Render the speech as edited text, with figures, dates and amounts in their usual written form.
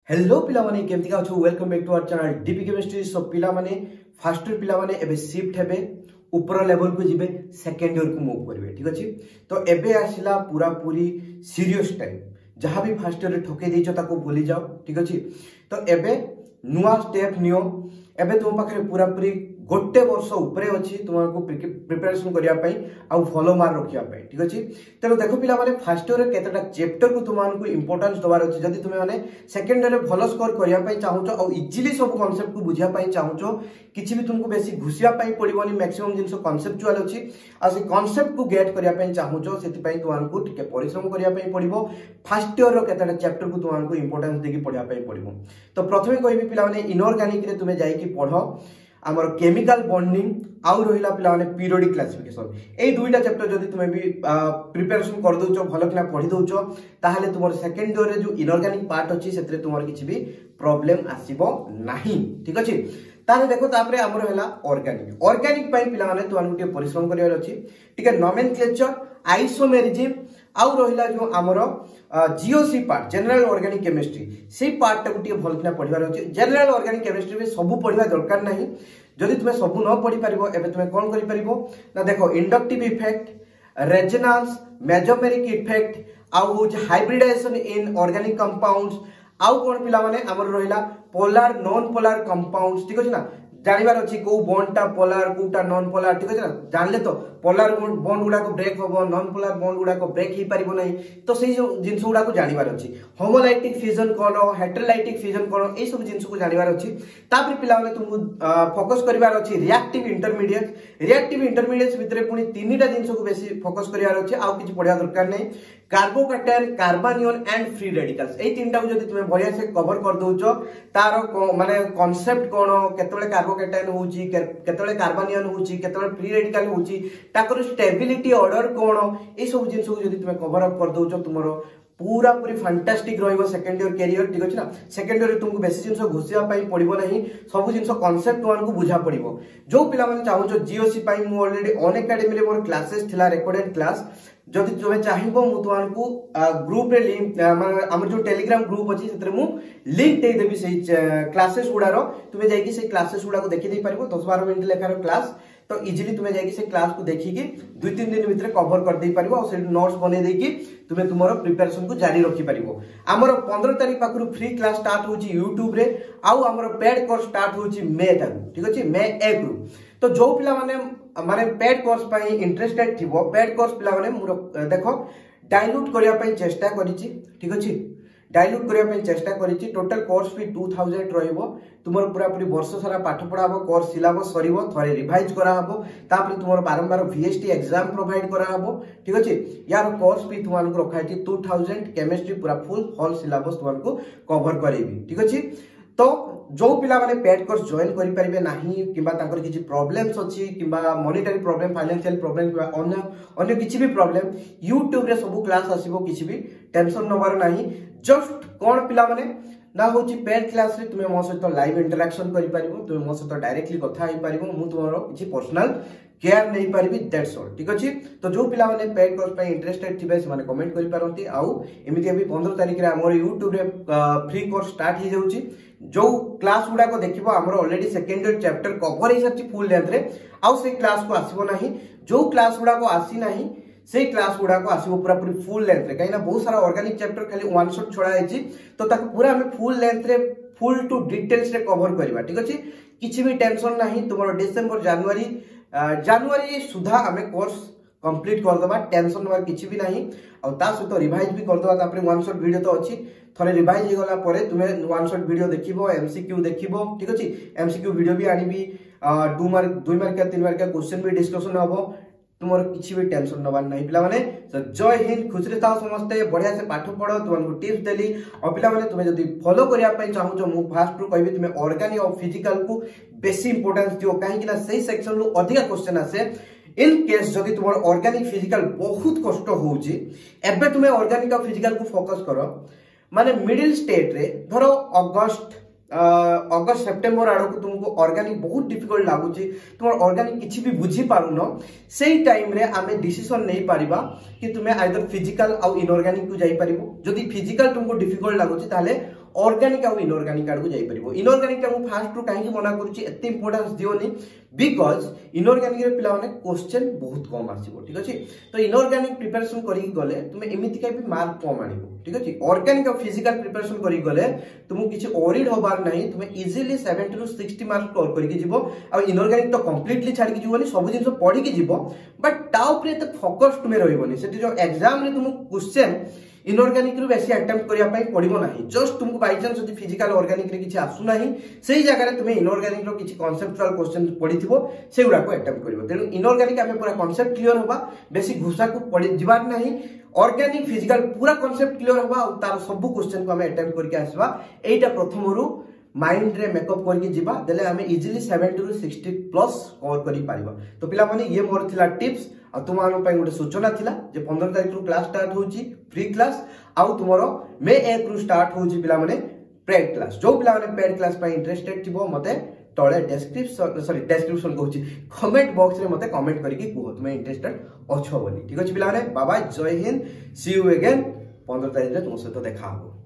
Hello पिला माने केमती का अच्छो welcome back to our channel DP chemistry. So पिला माने फर्स्ट ईयर पिला माने एबे शिफ्ट हेबे ऊपर लेवल को जिबे सेकंड ईयर को मूव करबे। ठीक अछि, तो एबे आसिला पूरा पूरी सीरियस टाइम। जहां भी फर्स्ट ईयर रे ठके देइछो ताको भूली जाओ। ठीक अछि, तो एबे नुआ स्टेप नियो। एबे तुम पाखरे पूरा पूरी गोटे वर्ष ऊपर अछि तुमको प्रिपरेशन करिया पई आ फॉलो मार रखिया पई। ठीक अछि, तेनो देखो पिला माने फर्स्ट ईयर रे केतेटा चैप्टर को तुमको इंपोर्टेंस दबार अछि। जदी तुमे माने सेकंड ईयर रे भलो स्कोर करिया पई चाहूचो आ इजीली सब कांसेप्ट को बुझिया पई चाहूचो, किछि भी तुमको बेसी घुसिया पई पड़िबोनी। मैक्सिमम जिंसो कांसेप्चुअल अछि आ से कांसेप्ट को गेट करिया पई चाहूचो, सेति पई तुमको टिके परिश्रम करिया पई पड़िबो। फर्स्ट ईयर रो केतेटा चैप्टर को तुमको इंपोर्टेंस देकी पढिया पई पड़िबो। तो प्रथमे कहबी पिला माने इनऑर्गेनिक रे तुमे जाई कि पढो आमर केमिकल बॉन्डिंग आउ रहिला पिला माने पीरियोडिक क्लासिफिकेशन। ए दुईटा चैप्टर जदी तुमे भी प्रिपरेशन कर दोचो, भलो किना पढी दोचो, ताहाले तुमर सेकंड ईयर रे जो इनऑर्गेनिक पार्ट अछि सेतरे तुमर किछि भी प्रॉब्लम आसीबो नाही। ठीक अछि, ताले देखो तापरे हमर हैला ऑर्गेनिक। ऑर्गेनिक पई पिला माने तुमन गुटे परिश्रम करियार अछि। ठीक है, नोमेनक्लेचर, आइसोमेरिज्म आउ रहिला जो हमर GOC part general organic chemistry, से पार्ट टा गुटे भल किना पढिबार अछि। जनरल ऑर्गेनिक केमिस्ट्री में सब पढिबा दरकार नाही। जदि तुमे सब न पढि परिबो एबे तुमे कोन करि परिबो ना, देखो inductive effect, resonance, mesomeric effect आउ हाइब्रिडाइजेशन इन ऑर्गेनिक कंपाउंड्स आउ कोन पिला माने हमर रहिला पोलर नॉन पोलर कंपाउंड्स। ठीक अछि ना, जानिबार अछि को बॉन्डटा पोलर कोटा नॉन पोलर। ठीक अछि ना, जानले तो पोलर बॉन्ड गुडा को ब्रेक होबो, नॉन पोलर बॉन्ड गुडा को ब्रेक ही परिबो नै। तो सेही जिंस गुडा को जानिबार अछि। होमोलाइटिक फ्यूजन कोन, हेटेरोलाइटिक फ्यूजन कोन, ए सब जिंस को जानिबार अछि। तापर पिला माने तुमको फोकस करिवार अछि रिएक्टिव इंटरमीडिएट। रिएक्टिव इंटरमीडिएट्स भितरे पुनी तीनटा जिंस को बेसी फोकस करिवार अछि, आ किछि पढिया दरकार नै। Carbocation, carbanion and free radicals, ए तीनटा को जदी तुमे बढ़िया से कवर कर दोचो, तारो माने कांसेप्ट कोन, केतले कार्बोकैटायन होउची, केतले कार्बानियन होउची, केतले फ्री रेडिकल होउची, ताकर स्टेबिलिटी ऑर्डर कोन, ए सब जिंस को जदी तुमे कवर अप कर दोचो, तुमरो पूरा पूरी फैंटास्टिक रहिबो सेकंड ईयर कैरियर। ठीक अछि ना, सेकंड ईयर तुमको बेसी जिंस घुसिया पई पड़िबो नहीं, सब जिंस कांसेप्ट वन को बुझा पड़िबो। जो पिला माने चाहूचो जीओसी पई मु ऑलरेडी ऑन एकेडमी रे मोर क्लासेस थिला, रेकॉर्डेड क्लास। जदि तुमे चाहिबो मु तुमको ग्रुप रे लिंक हमर जो टेलीग्राम ग्रुप अछि सेतरे मु लिंक दे देबी सेही क्लासेस गुडारो। तुमे जाई कि से क्लासेस गुडा को देखि दे पारिबो। 10-12 मिनिट लेखार क्लास, तो इजीली तुमे जाई कि से क्लास को देखि कि 2-3 दिन भितर कवर कर दे पारिबो। और से नोट्स बने दे कि तुमे तुमरो प्रिपरेशन को जारी रखि पारिबो। हमर 15 तारिख पाखरु फ्री क्लास स्टार्ट होची YouTube रे, आउ हमर पेड कोर्स स्टार्ट होची मे ताकू। ठीक अछि, मे 1 रु। तो जो पिला माने पेड कोर्स पई इंटरेस्टेड थिबो, पेड कोर्स पिला माने देखो डाइल्यूट करिया पई चेष्टा करिछि। ठीक अछि, डाइल्यूट करिया पई चेष्टा करिछि। टोटल कोर्स फी 2000 रहिबो। तुमर पूरा पूरी वर्ष सारा पाठ पढाबो, कोर्स सिलेबस सरिबो, थरे रिवाइज करा हबो, तापर तुमर बारंबार VST एग्जाम प्रोवाइड करा हबो। ठीक अछि, यार कोर्स फी तुमनको रखाइछि 2000। केमिस्ट्री पूरा फुल होल सिलेबस तुमनको कवर करेबी। ठीक अछि, तो जो पिला माने पेड कोर्स जॉइन करि परिबे नाही, किबा ताकर किछि प्रॉब्लम्स अछि, किबा मॉनिटरी प्रॉब्लम, फाइनेंशियल प्रॉब्लम, किबा अन्य किछि भी प्रॉब्लम, YouTube रे सब क्लास आसीबो। किछि भी टेंशन नबार नाही। जस्ट कोन पिला माने ना होची पेड क्लास रे तुमे मो सहित लाइव इंटरेक्शन करि परिबो, तुमे मो सहित डायरेक्टली कथा होई परिबो, मु तुमरो किछि पर्सनल केयर नै परिबी, दैट्स ऑल। ठीक अछि, तो जो पिला माने पेड कोर्स पय इंटरेस्टेड थिबे से माने कमेंट करि पारंती। आउ एमिति अभी 15 तारिख रे हमर YouTube रे फ्री कोर्स स्टार्ट ही जाउची। जो क्लास गुडा को देखिबो हमर already second year chapter cover ही सच्ची फुल लेंथ रे, आउ से क्लास को आसीबो नाही। जो क्लास गुडा को आसी नाही से क्लास गुडा को आसीबो पूरा पूरी फुल लेंथ रे, काइना बहुत सारा ऑर्गेनिक चैप्टर खाली वन शॉट छोड़ा आइची, तो ताको पूरा हमें फुल लेंथ रे फुल टू डिटेल्स रे कवर करबा। ठीक अछि, किछि भी टेंशन नाही। तुमरो डिसेंबर जनवरी सुधा हमें कोर्स कंप्लीट कर दबा, टेंशन नबार किछि भी नाही। और ता सहित रिवाइज भी कर दबा। तापर वन शॉट वीडियो तो अछि, थरे रिवाइज हे गला परे तुमे वन शॉट वीडियो देखिबो, MCQ देखिबो। ठीक अछि, MCQ वीडियो भी आनिबी, 2 मार्क 3 मार्क का क्वेश्चन भी डिस्कशन हबो। तुमर किछि भी टेंशन नबार नाही पिला माने। जय हिंद, खुश रे थाओ समस्ते, बढ़िया से पाठ पढो, तुमको टिप्स देली। और पिला माने तुमे जदी फॉलो करिया पई चाहू जो मु फास्ट रु कहबी तुमे ऑर्गेनिक और फिजिकल को बेसी इंपोर्टेंस दियो, काहे कि ना सही सेक्शन रु अधिक क्वेश्चन आसे। इन केस जदि तुम ऑर्गेनिक फिजिकल बहुत कष्ट होउची, एबे तुमे ऑर्गेनिक और फिजिकल को फोकस करो। माने मिडिल स्टेट रे धरो अगस्त सेप्टेम्बर आड़ को तुमको ऑर्गेनिक बहुत डिफिकल्ट लगुच, तुम ऑर्गेनिक किसी भी बुझी पारुन, से टाइम रे आमे डिसीजन नहीं पारिबा कि तुम्हें आइदर फिजिकल आउ इनऑर्गेनिक को जाई परिबो। जदि फिजिकल तुमको डिफिकल्ट लगुच ताले ऑर्गेनिक और इनऑर्गेनिक आड़ को जाई परिबो। इनऑर्गेनिक टा फास्ट रु काहे मना करूची एते इंपोर्टेंस दियोनी बिकॉज इनऑर्गेनिक रे पिला माने क्वेश्चन बहुत कम आसीबो ठीक अछि। तो इनऑर्गेनिक प्रिपरेशन करी गले तुमे एमिति काई भी मार्क कम आनिबो ठीक अछि। ऑर्गेनिक और फिजिकल प्रिपरेशन करी गले तुमु किछि ओरिड होबार नाही, तुमे इजीली 70 टू 60 मार्क स्कोर करी के जिवो। और इनऑर्गेनिक तो कंप्लीटली छाडी के जिवोनी, सब जिंस पढी के जिवो, बट ता ऊपर त फोकस तुमे रहइबोनी। सेति जो एग्जाम रे तुमु क्वेश्चन इनऑर्गेनिक रु बेसी अटेम्प्ट करिया पई पडिबो नाही। जस्ट तुमको बाय चांस जदि फिजिकल ऑर्गेनिक रे किछि आसु नाही सेही जगह रे तुमे इनऑर्गेनिक रो किछि कांसेप्चुअल क्वेश्चन पढिथिबो सेउरा को अटेम्प्ट करिवो। तेनु इनऑर्गेनिक हमें पूरा कांसेप्ट क्लियर होबा, बेसी घुसा को पढि जिबार नाही। ऑर्गेनिक फिजिकल पूरा कांसेप्ट क्लियर होबा और तार सब क्वेश्चन को हमें अटेम्प्ट करके आसबा। एटा प्रथम रु माइंड रे मेकअप करके जिबा, देले हमें इजीली 70 टू 60 प्लस कवर करि पारिबा। तो पिला माने ये मोर थिला टिप्स आ तुमानो पई गोटे सूचना थिला जे 15 तारिख रु क्लास स्टार्ट होउची फ्री क्लास, आउ तुमरो मे 1 रु स्टार्ट होउची पिला माने पेड क्लास। जो पिला माने पेड क्लास पई इंटरेस्टेड थिबो मते तळे डिस्क्रिप्शन कहूची कमेंट बॉक्स रे मते कमेंट करके कुहो तुमे इंटरेस्टेड अछो बोली। ठीक अछि पिला माने बाय बाय, जय हिंद, सी यू अगेन। 15 तारिख रे तुम सहित देखा हो।